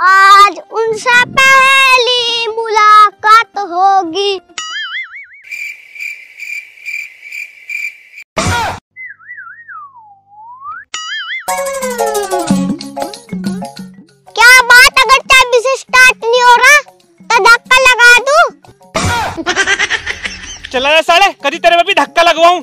आज उनसे पहली मुलाकात होगी। क्या बात, अगर चाबी से स्टार्ट नहीं हो रहा तो धक्का लगा दूं? चला जा साले, कभी तेरे में भी धक्का लगवाऊं।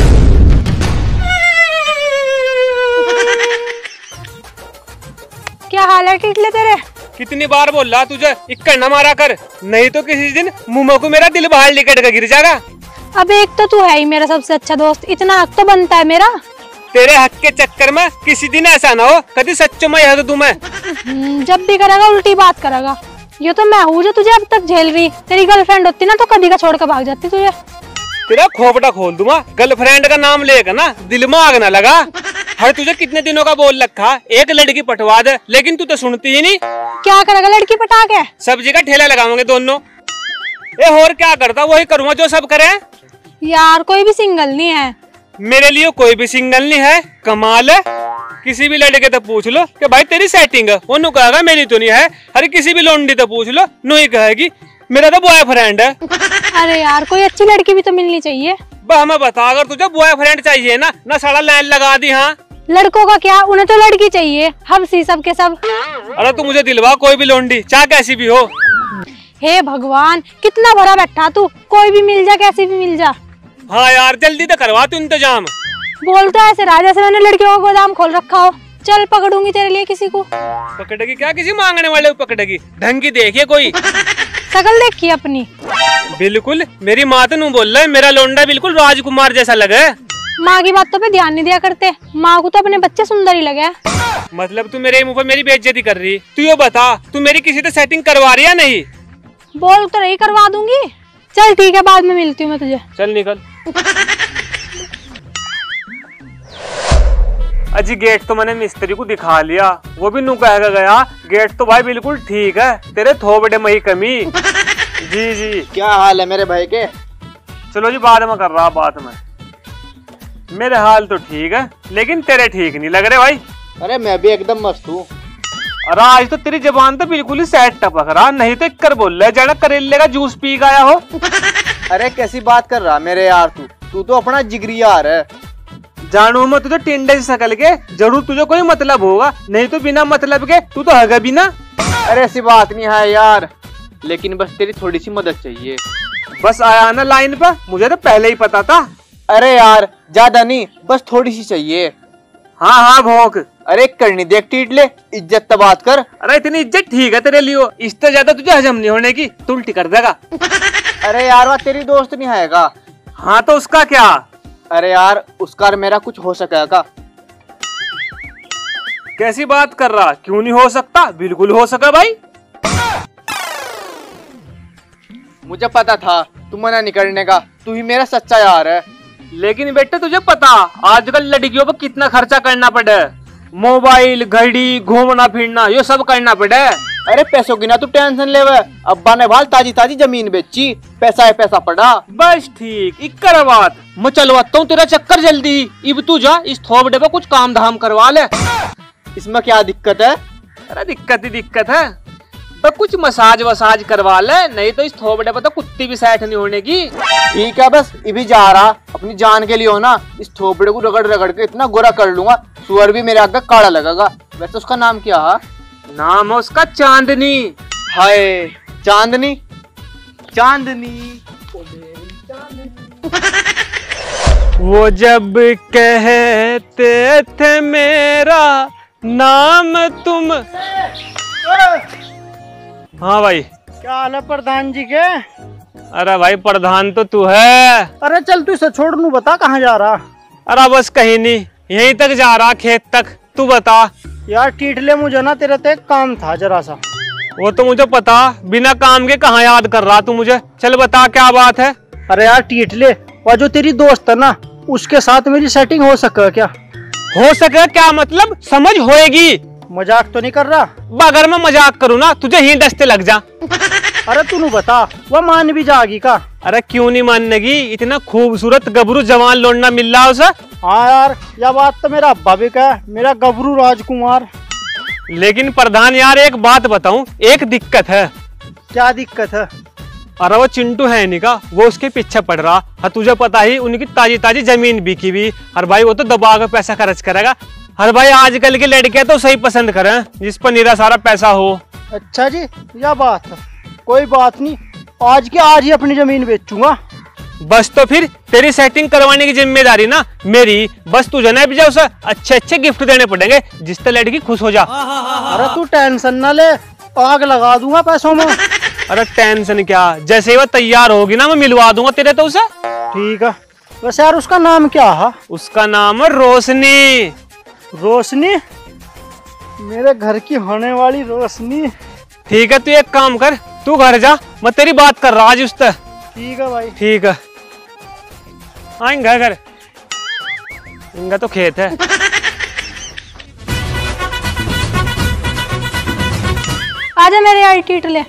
क्या हाल है टिटले तेरे? कितनी बार बोल रहा तुझे इक्का न मारा कर, नहीं तो किसी दिन मुंह को मेरा दिल बाहर निकट कर गिर जाएगा। अब एक तो तू है ही मेरा सबसे अच्छा दोस्त, इतना हक तो बनता है मेरा। तेरे हक के चक्कर में किसी दिन ऐसा ना हो कभी सच्चो में हक दूं मैं। जब भी करेगा उल्टी बात करेगा। ये तो मैं हूँ जो तुझे अब तक झेल रही। तेरी गर्लफ्रेंड होती ना तो कभी का छोड़ कर भाग जाती तुझे। तेरा खोपड़ा खोल दूंगा। गर्लफ्रेंड का नाम लेकर ना दिल में आग ना लगा। हर तुझे कितने दिनों का बोल रखा एक लड़की पटवा दे, लेकिन तू तो सुनती ही नहीं। क्या करेगा लड़की पटा के? सब्जी का ठेला लगाओगे दोनों। और क्या करता वही करूँगा जो सब करे। यार कोई भी सिंगल नहीं है मेरे लिए, कोई भी सिंगल नहीं है। कमाल है, किसी भी लड़के तो पूछ लो कि भाई तेरी सेटिंग है, वो कहेगा मेरी तो नहीं है। अरे किसी भी लोंडी तो पूछ लो, नो ही कहेगी मेरा तो बॉयफ्रेंड है। अरे यार कोई अच्छी लड़की भी तो मिलनी चाहिए। हमें बता, अगर तुझे बॉयफ्रेंड चाहिए ना सारा लाइन लगा दी। हाँ लड़कों का क्या, उन्हें तो लड़की चाहिए, हम सी सब के सब। अरे तू मुझे दिलवा कोई भी लोंडी, चाहे कैसी भी हो। हे भगवान, कितना भरा बैठा तू, कोई भी मिल जा, कैसी भी मिल जा। हाँ यार जल्दी तो करवा तू इंतजाम। बोलता ऐसे राजा से मैंने लड़कियों का गोदाम खोल रखा हो। चल पकड़ूंगी तेरे लिए किसी को। पकड़ेगी क्या, किसी मांगने वाले को पकड़ेगी? ढंग की देखिए कोई। शकल देखी अपनी? बिल्कुल मेरी माँ तो नहीं बोल रहा है, मेरा लोंडा बिल्कुल राजकुमार जैसा लगे। माँ की बातों पे ध्यान नहीं दिया करते, माँ को तो अपने बच्चे सुंदर ही लगे। मतलब तू मेरे मुंह पर मेरी बेइज्जती कर रही? तू ये बता, तू मेरी किसी से सेटिंग करवा रही है नहीं? बोल तो रही करवा दूंगी। चल ठीक है, बाद में मिलती हूँ मैं तुझे। चल निकल। अजी गेट तो मैंने मिस्त्री को दिखा लिया, वो भी नू कह गया गेट तो भाई बिल्कुल ठीक है, तेरे थोबड़े में ही कमी। जी जी क्या हाल है मेरे भाई के? चलो जी बाद में कर रहा बात में। मेरे हाल तो ठीक है लेकिन तेरे ठीक नहीं लग रहे भाई। अरे मैं भी एकदम मस्त हूँ। अरे आज तो तेरी जबान तो बिल्कुल ही सेट टपक रहा, नहीं तो कर बोल रहा है जाना करेले का जूस पी गया हो। अरे कैसी बात कर रहा मेरे यार, तू तो अपना जिगरी यार है। जानू मैं तुझे टिंडे से सकल के, जरूर तुझे कोई मतलब होगा, नहीं तो बिना मतलब के तू तो हगा भी ना। अरे ऐसी बात नहीं है यार, लेकिन बस तेरी थोड़ी सी मदद चाहिए। बस आया ना लाइन पर, मुझे तो पहले ही पता था। अरे यार ज्यादा नहीं, बस थोड़ी सी चाहिए। हाँ हाँ भौंक। अरे करनी देख टीटले, इज्जत तो बात कर। अरे इतनी इज्जत ठीक है तेरे लिए, इससे ज्यादा तुझे हजम नहीं होने की, तू उल्टी कर देगा। अरे यार वह तेरी दोस्त नहीं आएगा। हाँ तो उसका क्या? अरे यार उसका और मेरा कुछ हो सकेगा? कैसी बात कर रहा, क्यों नहीं हो सकता, बिल्कुल हो सका भाई। मुझे पता था तू मना नहीं करने का, तू ही मेरा सच्चा यार है। लेकिन बेटे तुझे पता आजकल लड़कियों पर कितना खर्चा करना पड़े, मोबाइल घड़ी घूमना फिरना ये सब करना पड़े। अरे पैसों की ना तू टेंशन ले, अब्बा ने भाल ताजी ताजी जमीन बेची, पैसा है पैसा पड़ा। बस ठीक इक्कर बात, मैं चलवाता हूँ तेरा चक्कर जल्दी। इब तू जा इस थोबड़े पे कुछ काम धाम करवा ले। इसमें क्या दिक्कत है? अरे दिक्कत ही दिक्कत है, तो कुछ मसाज वसाज करवा ले, नहीं तो इस थोबड़े पे तो कुत्ती भी सेट नहीं होने की। ठीक है बस इभी जा रहा, अपनी जान के लिए हो ना, इस थोबड़े को रगड़ रगड़ के इतना गोरा कर लूंगा सुअर भी मेरे आगे काड़ा लगेगा। वैसे उसका नाम क्या है? नाम है उसका चांदनी। हाय चांदनी चांदनी। वो जब कहते थे मेरा नाम तुम। हाँ भाई क्या हाल है प्रधान जी के? अरे भाई प्रधान तो तू है। अरे चल तू इसे छोड़, नू बता कहाँ जा रहा? अरे बस कहीं नहीं, यहीं तक जा रहा, खेत तक। तू बता। यार टीटले मुझे ना तेरे ते काम था जरा सा। वो तो मुझे पता, बिना काम के कहाँ याद कर रहा तू मुझे, चल बता क्या बात है। अरे यार टीटले, वह जो तेरी दोस्त है ना उसके साथ मेरी सेटिंग हो सके क्या? हो सके क्या मतलब, समझ होएगी? मजाक तो नहीं कर रहा? अगर मैं मजाक करूँ ना तुझे ही डसते लग जा। अरे तू बता, वह मान भी जाएगी का? अरे क्यों नहीं मानेगी, इतना खूबसूरत गबरू जवान लौंडा मिल रहा उसे। हाँ यार यह बात तो मेरा अब्बा भी कहा, मेरा गबरू राजकुमार। लेकिन प्रधान यार एक बात बताऊं, एक दिक्कत है। क्या दिक्कत है? अरे वो चिंटू है नहीं का, वो उसके पीछे पड़ रहा है। तुझे पता ही उनकी ताजी ताजी जमीन बिकी भी। हर भाई वो तो दबा के पैसा खर्च करेगा। हर भाई आजकल के लड़के तो सही पसंद करें जिस पर निरा सारा पैसा हो। अच्छा जी, यह बात है। कोई बात नहीं, आज के आज ही अपनी जमीन बेचूंगा। बस तो फिर तेरी सेटिंग करवाने की जिम्मेदारी ना मेरी। बस तुझे ना भी उसे अच्छे अच्छे गिफ्ट देने पड़ेंगे जिससे लड़की खुश हो जा। अरे तू टेंशन ना ले, आग लगा दूंगा पैसों में। अरे टेंशन क्या, जैसे ही वो तैयार होगी ना मैं मिलवा दूंगा तेरे तो उसे। ठीक है। वैसे यार उसका नाम क्या है? उसका नाम है रोशनी। रोशनी? मेरे घर की होने वाली रोशनी। ठीक है, तू एक काम कर, तू घर जा, मैं तेरी बात कर रहा आज उससे। ठीक है भाई। ठीक है, आएंगे घर। इनका तो खेत है। आजा मेरे यार टीट ले।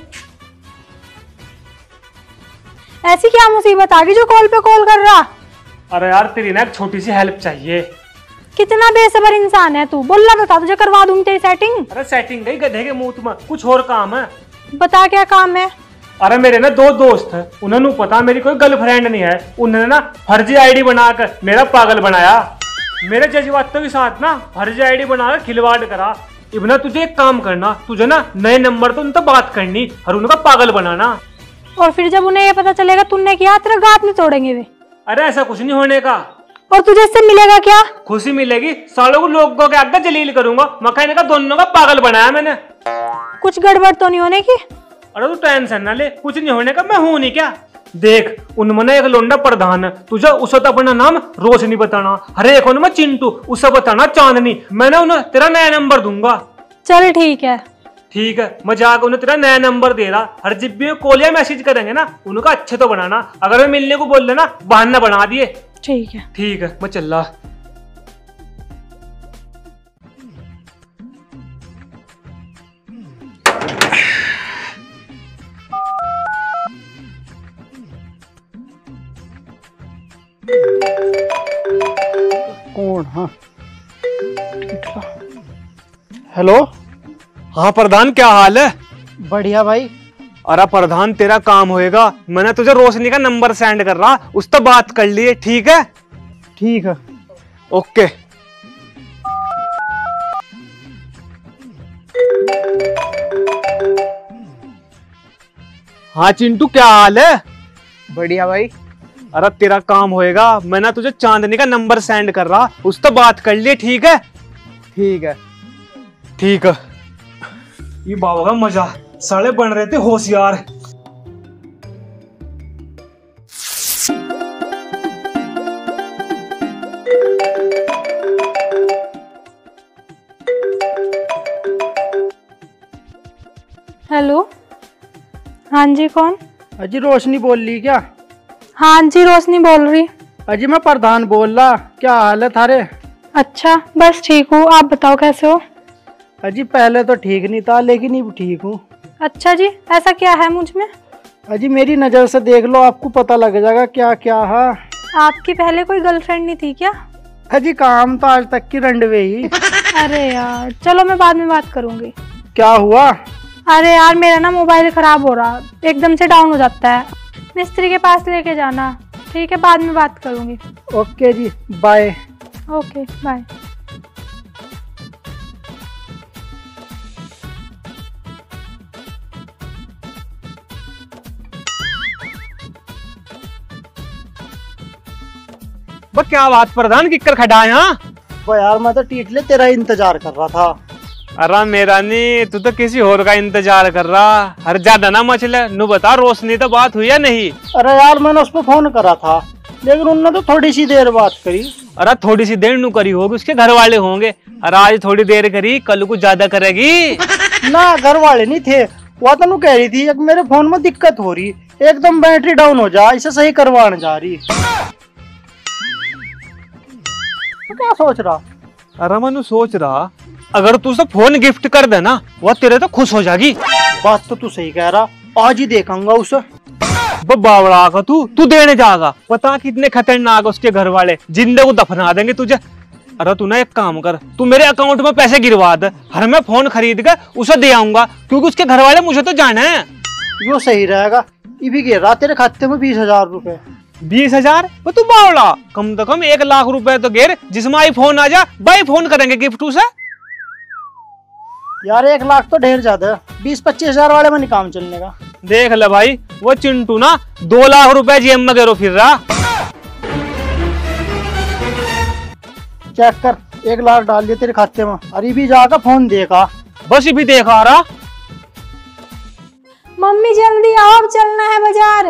ऐसी क्या मुसीबत आ गई जो कॉल पे कॉल कर रहा? अरे यार तेरी ना एक छोटी सी हेल्प चाहिए। कितना बेसबर इंसान है तू, बोलना तो था, तुझे करवा दूंगी तेरी सेटिंग। अरे सेटिंग गई गधे के मुंह में, कुछ और काम है। बता क्या काम है? अरे मेरे ना दो दोस्त हैं, उन्होंने पता मेरी कोई गर्लफ्रेंड नहीं है। उन्होंने ना फर्जी आईडी बनाकर मेरा पागल बनाया। मेरे जज्बातों के साथ ना फर्जी आईडी बनाकर खिलवाड़ करा। इब्ना तुझे एक काम करना, तुझे ना नए नंबर तो उनसे बात करनी और उनका पागल बनाना। और फिर जब उन्हें ये पता चलेगा तूने किया, तेरा गात नहीं तोड़ेंगे वे। अरे ऐसा कुछ नहीं होने का। और तुझे इससे मिलेगा क्या? खुशी मिलेगी, सालों को लोगों के आगे जलील करूंगा। मकान का दोनों का पागल बनाया मैंने। कुछ गड़बड़ तो नहीं होने की? अरे तू टेंशन ना ले, कुछ नहीं होने का। मैं हूं नहीं क्या? देख उनमें एक लोंडा प्रधान है, तुझे उसे तो अपना नाम रोशनी बताना। हरे एक उनमें चिंटू, उसे बताना चांदनी। मैंने उन्हें तेरा नया नंबर दूंगा। चल ठीक है। ठीक है, मैं जाकर उन्हें तेरा नया नंबर दे रहा। हर जब भी कॉल या मैसेज करेंगे ना उनका अच्छे तो बनाना। अगर मैं मिलने को बोल देना बहाना बना दिए। ठीक है। ठीक है, मैं चल रहा। कौन? हाँ, हेलो। हाँ प्रधान, क्या हाल है? बढ़िया भाई। अरे प्रधान तेरा काम होएगा, मैंने तुझे रोशनी का नंबर सेंड कर रहा, उससे बात कर लिए। ठीक है? ठीक है। ओके। हाँ चिंटू, क्या हाल है? बढ़िया भाई। अरे तेरा काम होएगा, मैंने तुझे चांदनी का नंबर सेंड कर रहा, उससे बात कर लिए। ठीक है? ठीक है। ठीक है। ये बाबा का मजा, साले बन रहे थे होशियार। हेलो, हाँ जी, कौन? अजी रोशनी बोल रही क्या? हाँ जी, रोशनी बोल रही। अजी मैं प्रधान बोल रहा। क्या हाल है थारे? अच्छा, बस ठीक हूँ, आप बताओ कैसे हो? अजी पहले तो ठीक नहीं था, लेकिन अब ठीक हूँ। अच्छा जी, ऐसा क्या है मुझ में? अजी मेरी नज़र से देख लो, आपको पता लग जाएगा क्या क्या है। आपकी पहले कोई गर्लफ्रेंड नहीं थी क्या? अजी काम तो आज तक की रंडवे ही। अरे यार, चलो मैं बाद में बात करूंगी। क्या हुआ? अरे यार, मेरा ना मोबाइल खराब हो रहा, एकदम से डाउन हो जाता है। मिस्त्री के पास लेके जाना। ठीक है, बाद में बात करूंगी। ओके जी, बाय। Okay bye. क्या बात प्रधान, किक्कर खड़ा है? हाँ वो यार मैं तो टीटले तेरा इंतजार कर रहा था। अरे मेरा नहीं, तू तो किसी और का इंतजार कर रहा। हर ज्यादा ना मचले, नू बता रोशनी तो बात हुई या नहीं? अरे यार मैंने उस पर फोन करा था, लेकिन उन्होंने तो थोड़ी सी देर बात करी। अरे थोड़ी सी देर नू करी होगी, उसके घर वाले होंगे। अरे आज थोड़ी देर करी, कल को ज्यादा करेगी ना। घर वाले नहीं थे, वो तो कह रही थी कि मेरे फोन में दिक्कत हो रही, एकदम बैटरी डाउन हो जा, इसे सही करवाने जा रही। तो क्या सोच रहा? अरे मैं सोच रहा अगर तू उसे फोन गिफ्ट कर देना, वह तेरे तो खुश हो जाएगी। बात तो तू सही कह रहा, आज ही देखूंगा उसे। बावड़ा का तू देने जाएगा, पता कितने खतरनाक उसके घर वाले, जिंदे को दफना देंगे तुझे। अरे तू ना एक काम कर, तू मेरे अकाउंट में पैसे गिरवा दे, हर मैं फोन खरीद कर उसे दे आऊंगा, क्योंकि उसके घर वाले मुझे तो जाना है। यो सही रहेगा। ये भी गिर रहा तेरे खाते में 20,000 रुपए। 20,000? वो तू बावड़ा, कम से कम 1 लाख रुपए तो गिर, जिसमें आईफोन आ जा, भाई फोन करेंगे गिफ्ट उसे। यार 1 लाख तो ढेर ज्यादा है, 20-25 हजार वाले में नहीं काम चलने का। देख ले भाई, वो चिंटू ना 2 लाख रुपए जेब में गेरो फिर रहा। चेक कर, 1 लाख डाल दिए तेरे खाते में। अरे भी जाकर फोन देखा, बस भी देखा रहा। मम्मी जल्दी आओ, अब चलना है बाजार।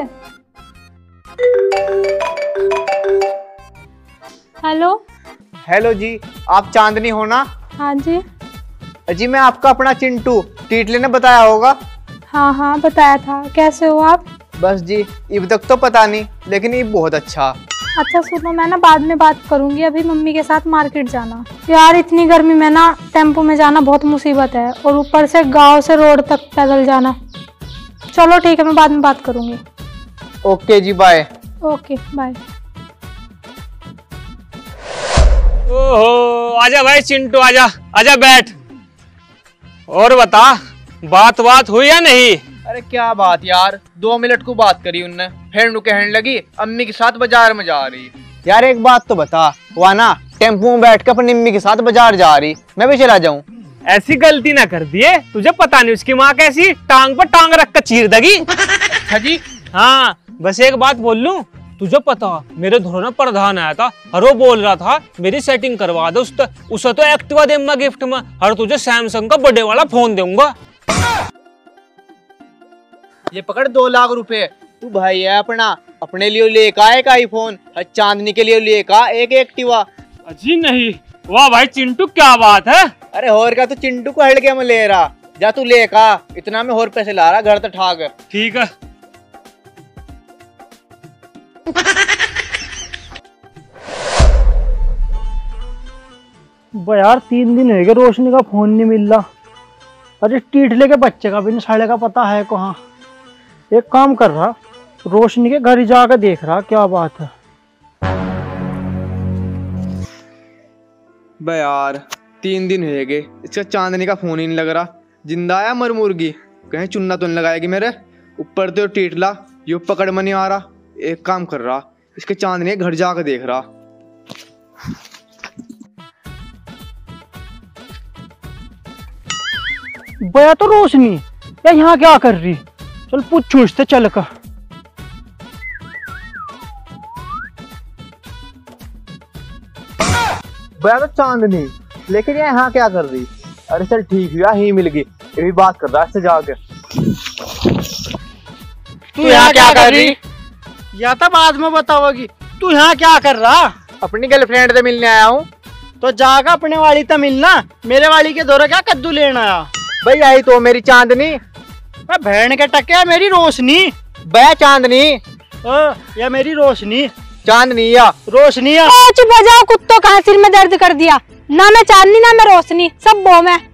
हेलो। हेलो जी, आप चांदनी हो ना? हाँ जी। जी मैं आपका अपना चिंटू, टीटले ने बताया होगा। हाँ हाँ बताया था। कैसे हो आप? बस जी, अब तक तो पता नहीं, लेकिन ये बहुत अच्छा। अच्छा सुनो, मैं ना बाद में बात करूंगी, अभी मम्मी के साथ मार्केट जाना। यार इतनी गर्मी में ना टेम्पो में जाना बहुत मुसीबत है, और ऊपर से गांव से रोड तक पैदल जाना। चलो ठीक है, मैं बाद में बात करूंगी। ओके जी, बाय। Okay bye. ओहो, आजा भाई चिंटू, आजा आजा बैठ। और बता, बात हुई या नहीं? अरे क्या बात यार, 2 मिनट को बात करी उनने, फिर नु कहने लगी अम्मी के साथ बाजार में जा रही। यार एक बात तो बता, वहाँ ना टेम्पो में बैठ कर अपनी अम्मी के साथ बाजार जा रही, मैं भी चला जाऊं? ऐसी गलती ना कर दिए, तुझे पता नहीं उसकी माँ कैसी टांग पर टांग रख कर चीर देगी। अच्छा जी। हाँ, बस एक बात बोल लूं, तुझे पता मेरे धोना प्रधान आया था और वो बोल रहा था मेरी सेटिंग करवा दो, उसे तो एक्टिवा दूंगा गिफ्ट में, और तुझे सैमसंग का बर्थडे वाला फोन दूंगा। ये पकड़ 2 लाख रुपए, तू भाई है अपना, अपने लिए लेका एक आईफोन, चांदनी के लिए लेका एक एक्टिवा। अजी नहीं, वाह भाई चिंटू क्या बात है। अरे और क्या, तू चिंटू को हड़के में ले रहा, जा तू लेका, इतना में और पैसे ला रहा घर तक ठाक। ठीक है। यार 3 दिन हो गए, रोशनी का फोन नहीं मिल रहा। अरे टीटले के बच्चे का भी नहीं साले का पता है कहाँ। एक काम कर रहा, रोशनी के घर जाकर देख रहा क्या बात है। बे यार 3 दिन हो गए, इसका चांदनी का फोन ही नहीं लग रहा। जिंदा आया मर मुर्गी, कहीं चुन्ना तो नहीं लगाएगी मेरे ऊपर। तो टीटला यो पकड़ में नहीं आ रहा। एक काम कर रहा, इसके चांदनी के घर जाकर देख रहा। बया तो रोशनी, या यहाँ क्या कर रही? चल पूछू इससे चल का। बया तो चांदनी, लेकिन ये यहाँ क्या कर रही? अरे चल ठीक हुआ ही मिल गई, ये भी बात कर रहा इससे जाके। तू यहाँ क्या कर रही? या तो बाद में बताओगी। तू यहाँ क्या कर रहा? अपनी गर्लफ्रेंड से मिलने आया हूँ। तो जाकर अपने वाली तो मिलना, मेरे वाली के दौरे क्या कद्दू लेना आया? भाई आई तो मेरी चांदनी। बहन के टके मेरी रोशनी। बया चांदनी, या मेरी रोशनी। चांदनी या रोशनी या। चुप हो जाओ कुत्तों, कहाँ सिर में दर्द कर दिया। ना मैं चांदनी ना मैं रोशनी, सब बो मैं।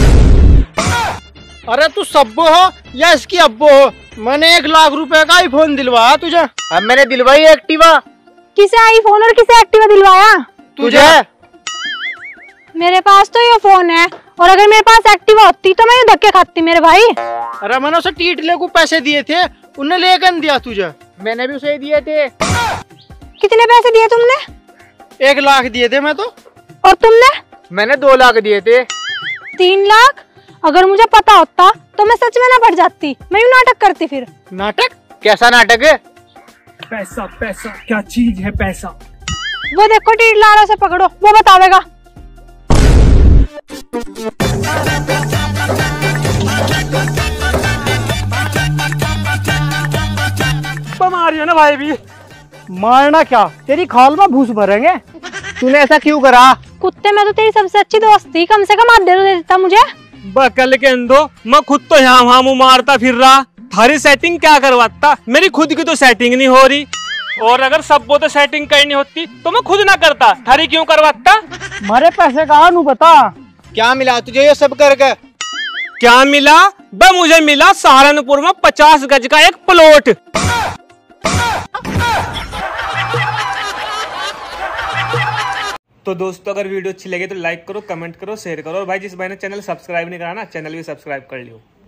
अरे तू सब्बो हो या इसकी अब्बो हो? मैंने 1 लाख रुपए का आईफोन दिलवाया तुझे। अब मैंने दिलवाई एक्टिवा। किसे आईफोन और किसे एक्टिवा दिलवाया? तुझे। मेरे पास तो ये फोन है, और अगर मेरे पास एक्टिवा होती तो मैं ये धक्के खाती मेरे भाई। अरे मैंने उसे टीटले को पैसे दिए थे, उन्हें लेकर दिया तुझे। मैंने भी उसे दिए थे। कितने पैसे दिए तुमने? 1 लाख दिए थे मैं तो। और तुमने? मैंने 2 लाख दिए थे। 3 लाख? अगर मुझे पता होता तो मैं सच में ना पड़ जाती, मैं यूं नाटक करती फिर। नाटक? कैसा नाटक है? पैसा पैसा क्या चीज है पैसा? वो देखो टीटला से पकड़ो, वो बतावेगा। मारियो ना भाई भी। मारना क्या, तेरी खाल में भूस भरेंगे। तूने ऐसा क्यों करा? कुत्ते में तो तेरी सबसे अच्छी दोस्त थी, कम से कम आधे तो दे देता मुझे। बकल के अंदो, मैं खुद तो यहाँ वहाँ मुँह मारता फिर रहा, थारी सेटिंग क्या करवाता? मेरी खुद की तो सेटिंग नहीं हो रही, और अगर सब वो तो सेटिंग कहीं नहीं होती तो मैं खुद ना करता, थारी क्यों करवाता? मारे पैसे कहाँ नू बता। क्या मिला तुझे ये सब करके? क्या मिला? बे मुझे मिला सहारनपुर में 50 गज का एक प्लॉट। तो दोस्तों अगर वीडियो अच्छी लगे तो लाइक करो, कमेंट करो, शेयर करो, और भाई जिस भाई ने चैनल सब्सक्राइब नहीं करा ना, चैनल भी सब्सक्राइब कर लियो।